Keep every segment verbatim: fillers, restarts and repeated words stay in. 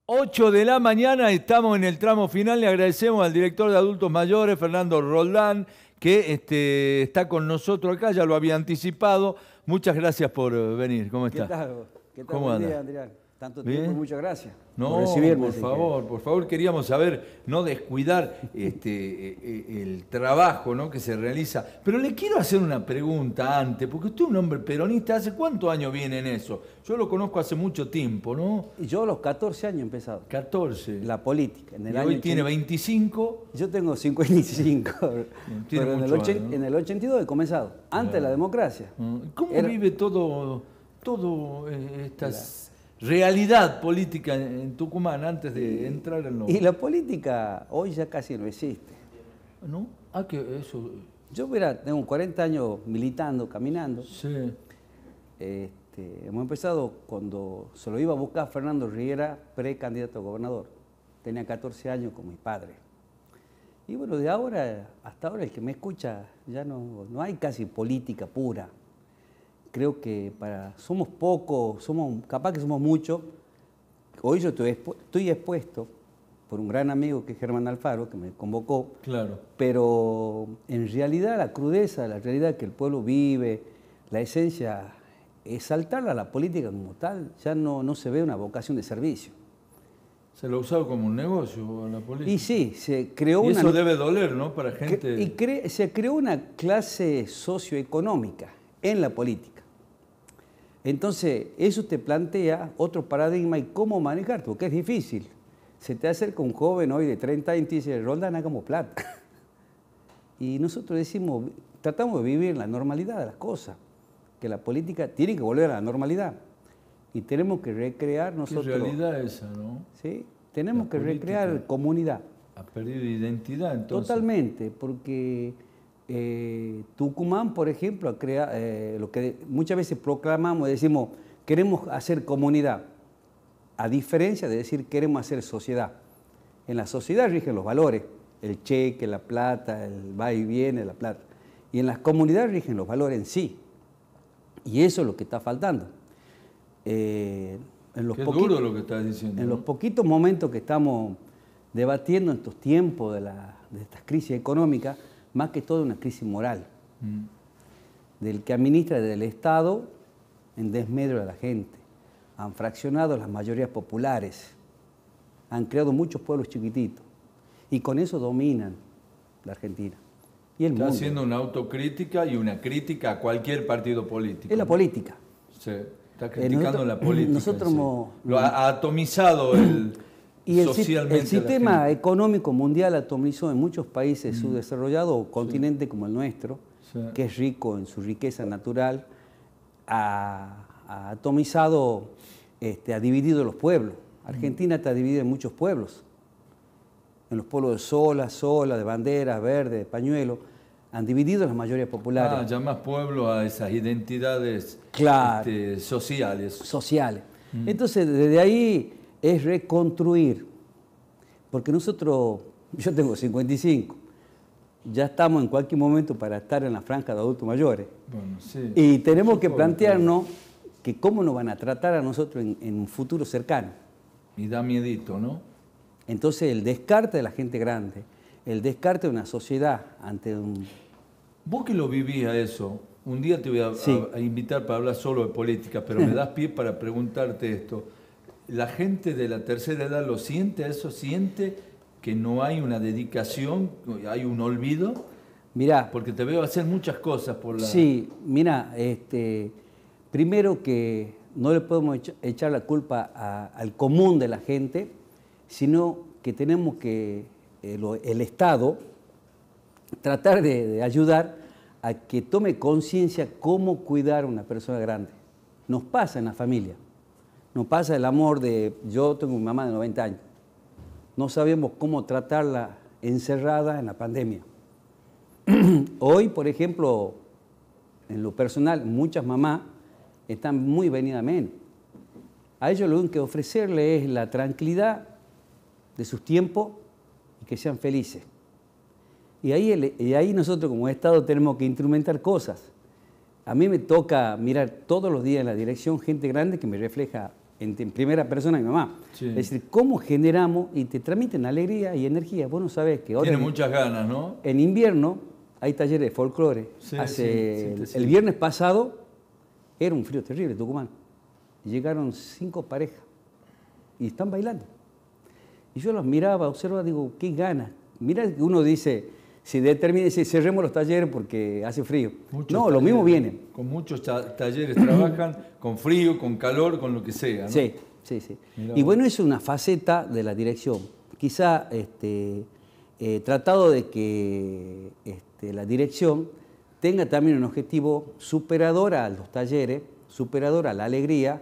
ocho de la mañana, estamos en el tramo final. Le agradecemos al director de adultos mayores, Fernando Roldán, que este, está con nosotros acá, ya lo había anticipado. Muchas gracias por venir. ¿Cómo está? ¿Qué tal? ¿Qué tal? ¿Cómo Buen anda? día, Adrián. Tanto ¿Bien? tiempo y muchas gracias No, por recibirme. por favor, que... por favor, queríamos saber, no descuidar este, el trabajo, ¿no?, que se realiza. Pero le quiero hacer una pregunta antes, porque usted es un hombre peronista, ¿hace cuántos años viene en eso? Yo lo conozco hace mucho tiempo, ¿no? Yo a los catorce años he empezado. catorce. La política. En el y año hoy tiene ochenta... veinticinco. Yo tengo cincuenta y cinco. Tiene pero en el, mucho ochen... años, ¿no? en el ochenta y dos he comenzado, antes de la democracia. ¿Cómo Era... vive todo, todo eh, estas... realidad política en Tucumán antes de entrar en lo... Y la política hoy ya casi no existe. ¿No? Ah, que eso... Yo mira, tengo cuarenta años militando, caminando. Sí. Este, hemos empezado cuando se lo iba a buscar Fernando Riera, precandidato a gobernador. Tenía catorce años con mi padre. Y bueno, de ahora, hasta ahora el que me escucha, ya no, no hay casi política pura. Creo que para, somos pocos, somos, capaz que somos muchos. Hoy yo estoy, expu estoy expuesto por un gran amigo que es Germán Alfaro, que me convocó. Claro. Pero en realidad la crudeza, la realidad que el pueblo vive, la esencia, es saltarla a la política como tal, ya no, no se ve una vocación de servicio. Se lo ha usado como un negocio a la política. Y sí, se creó y una... eso debe doler, ¿no?, para gente... Y cre se creó una clase socioeconómica en la política. Entonces, eso te plantea otro paradigma y cómo manejarte, porque es difícil. Se te acerca un joven hoy de treinta años y te dice, Roldán, hagamos plata. Y nosotros decimos, tratamos de vivir la normalidad de las cosas, que la política tiene que volver a la normalidad. Y tenemos que recrear nosotros... ¿Qué realidad esa, no? Sí, tenemos la que recrear comunidad. Ha perdido identidad, entonces. Totalmente, porque... Eh, Tucumán, por ejemplo, crea, eh, lo que muchas veces proclamamos y decimos, queremos hacer comunidad, a diferencia de decir queremos hacer sociedad. En la sociedad rigen los valores, el cheque, la plata, el va y viene, la plata. Y en las comunidades rigen los valores en sí. Y eso es lo que está faltando. Eh, en los Qué duro lo que estás diciendo. En ¿no? los poquitos momentos que estamos debatiendo en estos tiempos de, la, de estas crisis económicas, más que todo una crisis moral, mm. del que administra del Estado en desmedro de la gente. Han fraccionado las mayorías populares, han creado muchos pueblos chiquititos y con eso dominan la Argentina. Y el Está mundo. haciendo una autocrítica y una crítica a cualquier partido político. Es la política. Sí, está criticando eh, nosotros, la política. Nosotros sí. hemos, Lo ha, ha atomizado el... Y el, el sistema económico mundial atomizó en muchos países mm. subdesarrollados o continentes sí. como el nuestro, sí. que es rico en su riqueza natural, ha, ha atomizado, este, ha dividido los pueblos. Argentina mm. está dividida en muchos pueblos, en los pueblos de sola, sola, de banderas, verde, de pañuelo, han dividido las mayorías populares. Ah, llamas pueblo a esas identidades claro. este, sociales. Sociales. Mm. Entonces, desde ahí... es reconstruir, porque nosotros, yo tengo cincuenta y cinco, ya estamos en cualquier momento para estar en la franja de adultos mayores. Bueno, sí. Y tenemos que plantearnos que cómo nos van a tratar a nosotros en, en un futuro cercano. Y da miedito, ¿no? Entonces el descarte de la gente grande, el descarte de una sociedad ante un... Vos que lo vivías eso, un día te voy a, sí. a, a invitar para hablar solo de política, pero me das pie para preguntarte esto. ¿La gente de la tercera edad lo siente eso? ¿Siente que no hay una dedicación, hay un olvido? Mirá, porque te veo hacer muchas cosas por la... Sí, mira, este, primero que no le podemos echar la culpa a, al común de la gente, sino que tenemos que, el, el Estado, tratar de, de ayudar a que tome conciencia cómo cuidar a una persona grande. Nos pasa en la familia. Nos pasa el amor de, yo tengo una mamá de noventa años, no sabemos cómo tratarla encerrada en la pandemia. Hoy, por ejemplo, en lo personal, muchas mamás están muy venidas menos. A ellos lo único que ofrecerle es la tranquilidad de sus tiempos y que sean felices. Y ahí, el, y ahí nosotros como Estado tenemos que instrumentar cosas. A mí me toca mirar todos los días en la dirección gente grande que me refleja en, en primera persona mi mamá. Sí. Es decir, cómo generamos y te transmiten alegría y energía. Vos no sabés que ahora... Tiene en, muchas ganas, ¿no? En invierno hay talleres de folclore. Sí, Hace, sí, sí, sí. El viernes pasado era un frío terrible, Tucumán. Llegaron cinco parejas y están bailando. Y yo los miraba, observaba, digo, qué ganas. Mira que uno dice, si determine, si cerremos los talleres porque hace frío. Muchos no, talleres, lo mismo vienen. Con muchos talleres trabajan, con frío, con calor, con lo que sea, ¿no? Sí, sí, sí. Mirá y vos. bueno, es una faceta de la dirección. Quizá este, eh, tratado de que este, la dirección tenga también un objetivo superador a los talleres, superador a la alegría,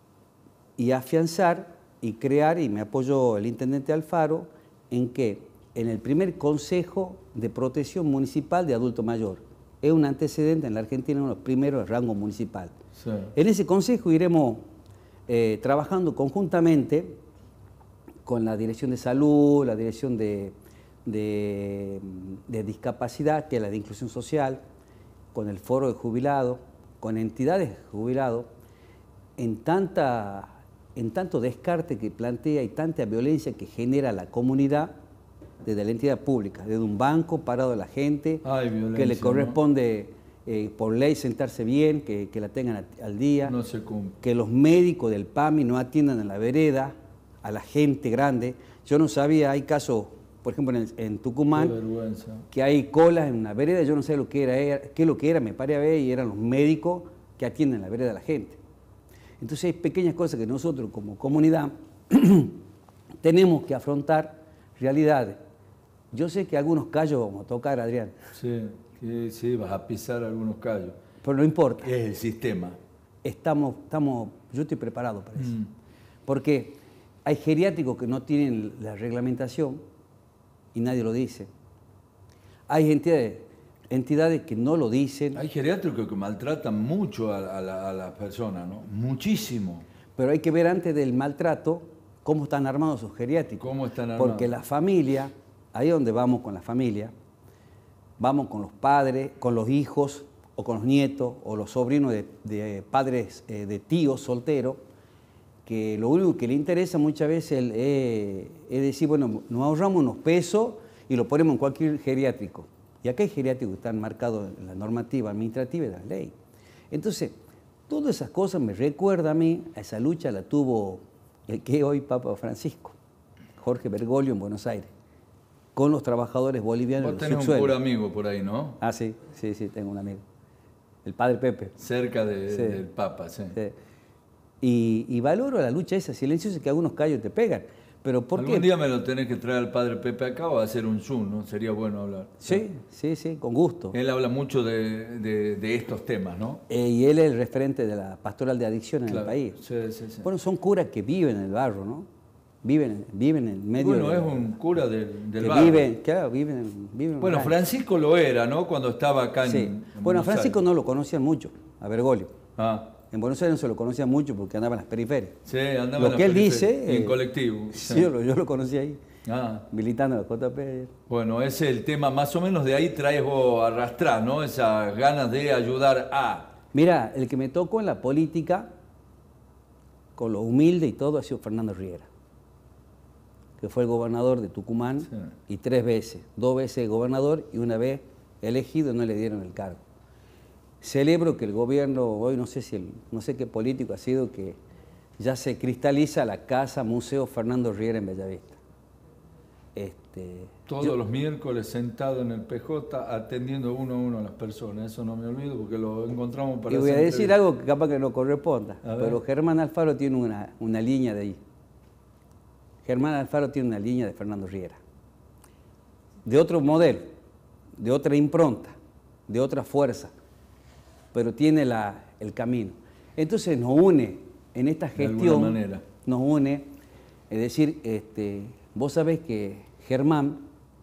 y afianzar y crear, y me apoyó el intendente Alfaro, en que en el primer Consejo de Protección Municipal de Adulto Mayor, es un antecedente en la Argentina, uno de los primeros de rango municipal. Sí. En ese consejo iremos eh, trabajando conjuntamente con la Dirección de Salud, la Dirección de, de, de Discapacidad, que es la de Inclusión Social, con el Foro de Jubilados, con entidades de jubilados, en, tanta, en tanto descarte que plantea y tanta violencia que genera la comunidad desde la entidad pública, desde un banco parado a la gente, Hay violencia, que le corresponde ¿no? eh, por ley sentarse bien, que, que la tengan a, al día, No se cumple. que los médicos del PAMI no atiendan en la vereda a la gente grande. Yo no sabía, hay casos, por ejemplo en, en Tucumán, Qué vergüenza. que hay colas en una vereda, yo no sé lo que era, era, qué es lo que era, me paré a ver y eran los médicos que atienden en la vereda a la gente. Entonces hay pequeñas cosas que nosotros como comunidad tenemos que afrontar realidades. Yo sé que algunos callos vamos a tocar, Adrián. Sí, que, sí, vas a pisar algunos callos. Pero no importa. Es el sistema. Estamos, estamos, yo estoy preparado para eso. Mm. Porque hay geriátricos que no tienen la reglamentación y nadie lo dice. Hay entidades, entidades que no lo dicen. Hay geriátricos que maltratan mucho a, a, la, a las personas, ¿no? Muchísimo. Pero hay que ver antes del maltrato cómo están armados esos geriátricos. ¿Cómo están armados? Porque la familia, ahí es donde vamos con la familia, vamos con los padres, con los hijos, o con los nietos, o los sobrinos de, de padres, eh, de tíos solteros, que lo único que le interesa muchas veces es, eh, es decir, bueno, nos ahorramos unos pesos y lo ponemos en cualquier geriátrico. Y acá hay geriátricos que están marcados en la normativa administrativa y de la ley. Entonces, todas esas cosas me recuerdan a mí, a esa lucha la tuvo el que es hoy Papa Francisco, Jorge Bergoglio en Buenos Aires, con los trabajadores bolivianos. Vos tenés un puro amigo por ahí, ¿no? Ah, sí, sí, sí, tengo un amigo. El padre Pepe. Cerca de, Sí. del Papa, sí. Sí. Y, y valoro la lucha esa silenciosa que algunos callos te pegan. Pero ¿por Algún qué? día me lo tenés que traer al padre Pepe acá o hacer un Zoom, ¿no? Sería bueno hablar. Sí, sí, sí, con gusto. Él habla mucho de, de, de estos temas, ¿no? Eh, y él es el referente de la pastoral de adicción en Claro. el país. Sí, sí, sí. Bueno, son curas que viven en el barrio, ¿no? Viven, viven en medio Bueno, de... es un cura del, del que barrio. viven, claro, viven, viven en Bueno, la calle. Francisco lo era, ¿no? Cuando estaba acá en, Sí. en Bueno, a Buenos Francisco Aires. no lo conocían mucho, a Bergoglio. Ah, En Buenos Aires no se lo conocía mucho porque andaba en las periferias. sí, andaba Lo en la que él periferia, dice... en eh, colectivo. Sí, yo, lo, yo lo conocí ahí, Ah, militando en la J P. bueno, ese es el tema, más o menos de ahí traes vos arrastrar, ¿no? Esas ganas de ayudar a... Mira, el que me tocó en la política, con lo humilde y todo, ha sido Fernando Riera, que fue el gobernador de Tucumán Sí. y tres veces, dos veces gobernador y una vez elegido no le dieron el cargo. Celebro que el gobierno, hoy no sé si el, no sé qué político ha sido, que ya se cristaliza la casa Museo Fernando Riera en Bellavista. Este, Todos yo- los miércoles sentado en el P J atendiendo uno a uno a las personas. Eso no me olvido porque lo encontramos para y voy a hacer decir entrevistas. algo que capaz que no corresponda, A ver. pero Germán Alfaro tiene una, una línea de ahí. Germán Alfaro tiene una línea de Fernando Riera. De otro modelo, de otra impronta, de otra fuerza, pero tiene la, el camino. Entonces nos une en esta De alguna gestión, manera. nos une, es decir, este, vos sabés que Germán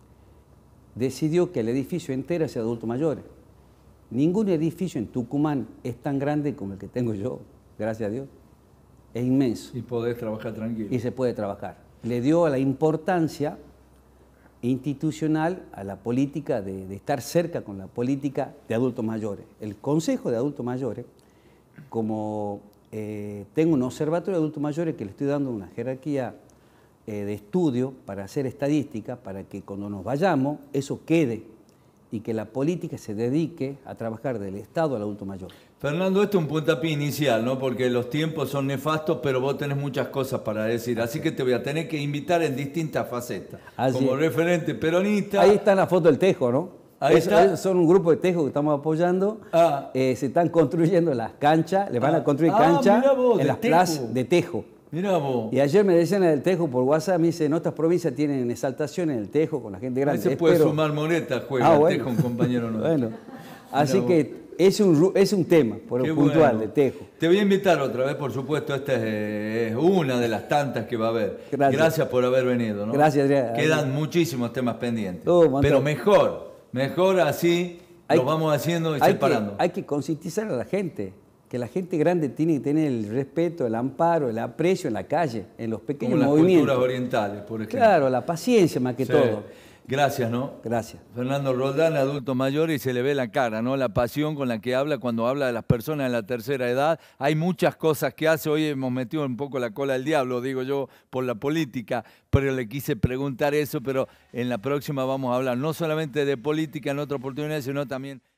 decidió que el edificio entero sea de adultos mayores. Ningún edificio en Tucumán es tan grande como el que tengo yo, gracias a Dios. Es inmenso Y podés trabajar tranquilo. y se puede trabajar. Le dio la importancia institucional a la política de, de estar cerca con la política de adultos mayores. El Consejo de Adultos Mayores, como eh, tengo un observatorio de adultos mayores que le estoy dando una jerarquía eh, de estudio para hacer estadística, para que cuando nos vayamos eso quede y que la política se dedique a trabajar del Estado al adulto mayor. Fernando, esto es un puntapié inicial, ¿no? Porque los tiempos son nefastos, pero vos tenés muchas cosas para decir. Así que te voy a tener que invitar en distintas facetas. Así como es. Referente peronista. Ahí está la foto del Tejo, ¿no? Ahí es, está. Son un grupo de Tejo que estamos apoyando. Ah. Eh, se están construyendo las canchas, le van ah. a construir ah, canchas en las plazas de Tejo. Mirá vos. Y ayer me decían en el Tejo por WhatsApp, me dicen, en otras provincias tienen exaltación en el Tejo con la gente grande. Ahí se puede Espero... sumar moneta, juega ah, el bueno. Tejo, un compañero nuestro. Bueno, así que es un, es un tema por Qué puntual bueno. de Tejo. Te voy a invitar otra vez, por supuesto, esta es, es una de las tantas que va a haber. Gracias, Gracias por haber venido, ¿no? Gracias, Adrián. Quedan muchísimos temas pendientes. Oh, pero mejor, mejor así hay, lo vamos haciendo y hay separando. Que, hay que concientizar a la gente. Que la gente grande tiene que tener el respeto, el amparo, el aprecio en la calle, en los pequeños Como las movimientos. Culturas orientales, por ejemplo. Claro, la paciencia más que sí. todo. Gracias, ¿no? Gracias. Fernando Roldán, adulto mayor, y se le ve la cara, ¿no? La pasión con la que habla cuando habla de las personas de la tercera edad. Hay muchas cosas que hace. Hoy hemos metido un poco la cola del diablo, digo yo, por la política, pero le quise preguntar eso, pero en la próxima vamos a hablar no solamente de política en otra oportunidad, sino también...